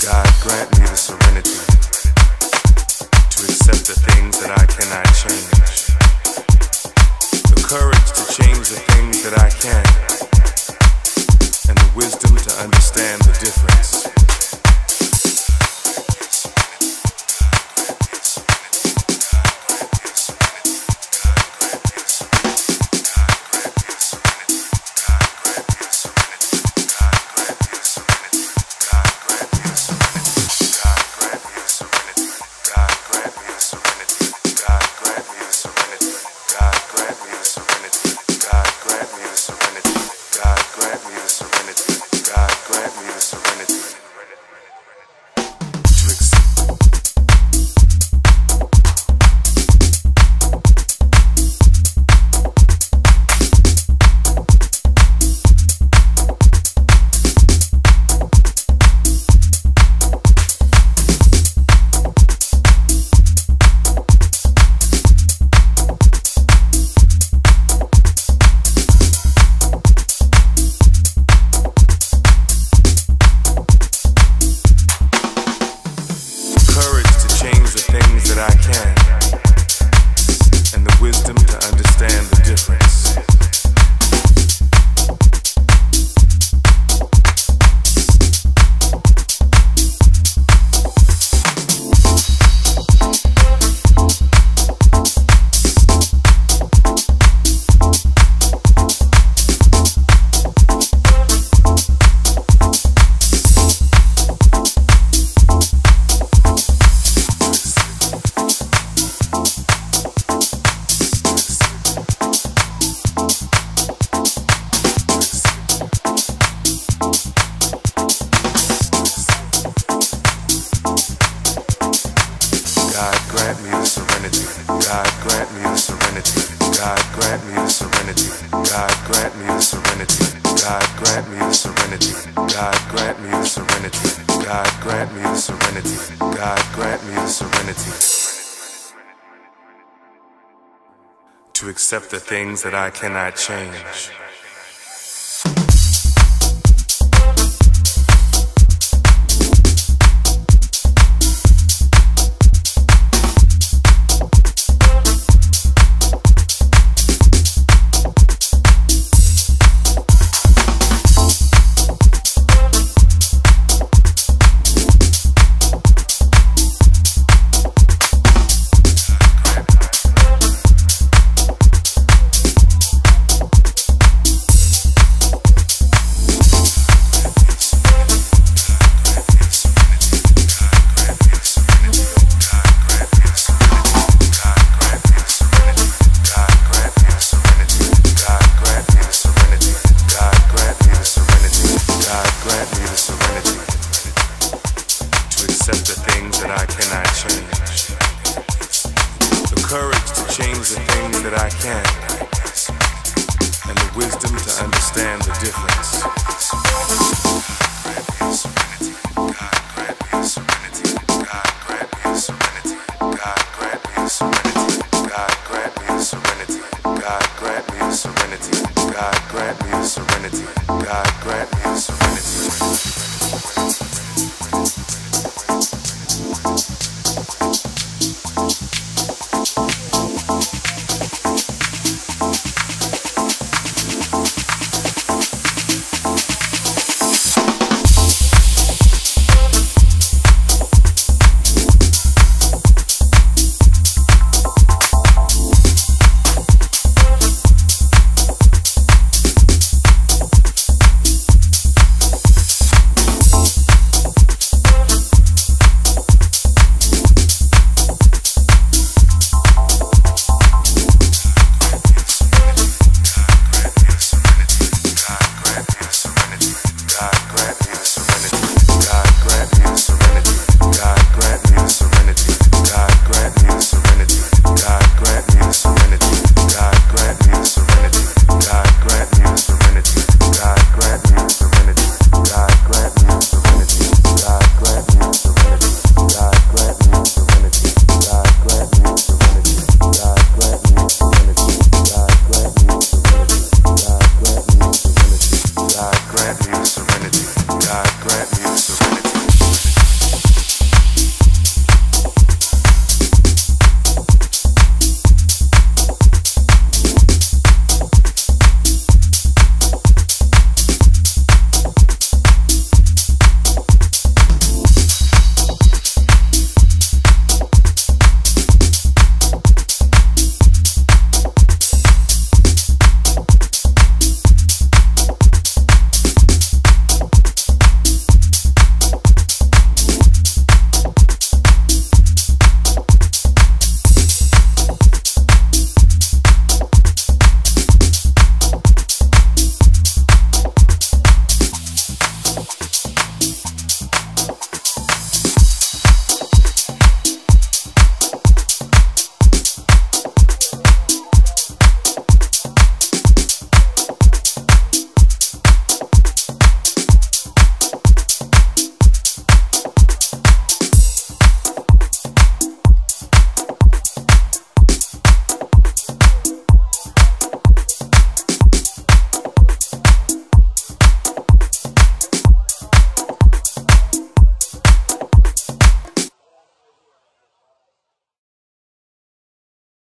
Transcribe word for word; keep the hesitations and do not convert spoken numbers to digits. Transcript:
God grant me the serenity to accept the things that I cannot change, the courage to change the things that I can, and the wisdom to understand the difference. I can, and the wisdom to understand the difference. God grant me the serenity. God grant me the serenity. God grant me the serenity. God grant me the serenity. God grant me the serenity. God grant me the serenity. God grant me the serenity. God grant me the serenity to accept the things that I cannot change.